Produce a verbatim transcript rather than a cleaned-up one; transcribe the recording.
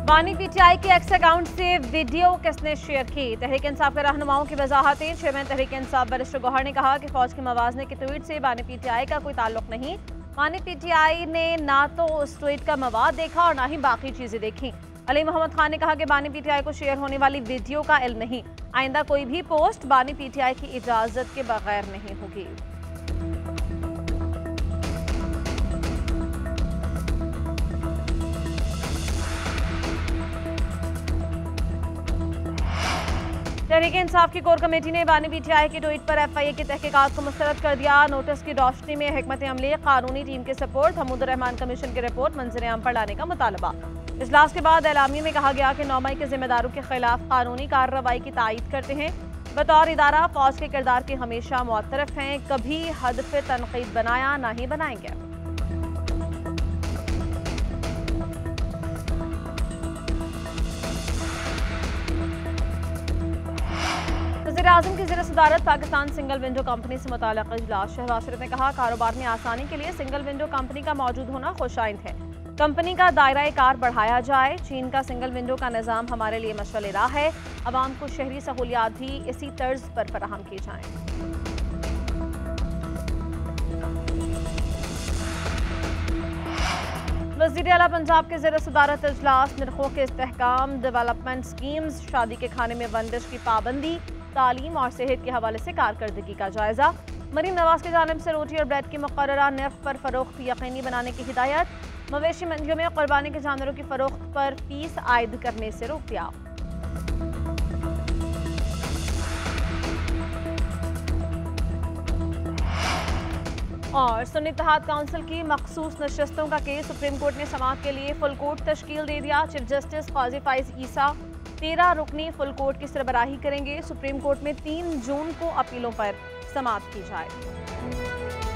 बानी पीटीआई के X account से वीडियो किसने शेयर की? तहरीक इंसाफ के रहनुमाओं की वजाहतें। चेयरमैन तहरीक इंसाफ बैरिस्टर गौहर ने कहा कि फौज के मवाजने के ट्वीट से बानी पीटीआई का कोई ताल्लुक नहीं। बानी पीटीआई ने ना तो उस ट्वीट का मवाद देखा और ना ही बाकी चीजें देखी। अली मोहम्मद खान ने कहा कि बानी पीटीआई को शेयर होने वाली वीडियो का इल्म नहीं। आइंदा कोई भी पोस्ट बानी पीटीआई की इजाजत के बगैर नहीं होगी। तहरीक इंसाफ की कोर कमेटी ने बानी पीटीआई के ट्वीट पर एफआईए की तहकीकात को मुस्तरद कर दिया। नोटिस की रोशनी में हिकमत अमली कानूनी टीम के सपोर्ट, हमूद रहमान कमीशन की रिपोर्ट मंजर आम पर लाने का मुतालबा। इजलास के बाद एलामिया में कहा गया कि नौ मई के जिम्मेदारों के खिलाफ कानूनी कार्रवाई की तायीद करते हैं। बतौर इदारा फौज के किरदार के हमेशा मुअत्तरफ हैं, कभी हदफ तनकीद बनाया ना ही बनाएंगे। वज़ीर-ए-आज़म की ज़ेर सदारत पाकिस्तान सिंगल विंडो कंपनी से मुताल्लिक़ इजलास। शहबाज शरीफ ने कहा, कारोबार में आसानी के लिए सिंगल विंडो कंपनी का मौजूद होना खुशाइंद है। कंपनी का दायरा कार बढ़ाया जाए। चीन का सिंगल विंडो का निज़ाम हमारे लिए मशअल राह है। अवाम को शहरी सहूलियात भी इसी तर्ज पर फराहम की जाएँ। वज़ीर आला पंजाब के ज़ेर सदारत इजलास। नरखों के इस्तेहकाम, डेवलपमेंट स्कीम्स, शादी के खाने में बंदिश की पाबंदी, तालीम और सेहत के हवाले से कारकर्दगी का जायजा। मरीम नवाज की जानिब से रोटी और ब्रेड की मुकर्ररा नर्ख पर फरोख्त यकीनी बनाने की हिदायत। मवेशी मंडियों में कुर्बानी के जानवरों की फरोख्त पर फीस आयद करने से रोक दिया। और सुन्नी इत्तेहाद काउंसिल की मखसूस नशस्तों का केस सुप्रीम कोर्ट ने समाअत के लिए फुल कोर्ट तश्कील दे दिया। चीफ जस्टिस काजी फाइज ईसा तेरह रुकनी फुल कोर्ट की सरबराही करेंगे। सुप्रीम कोर्ट में तीन जून को अपीलों पर समाअत की जाएगी।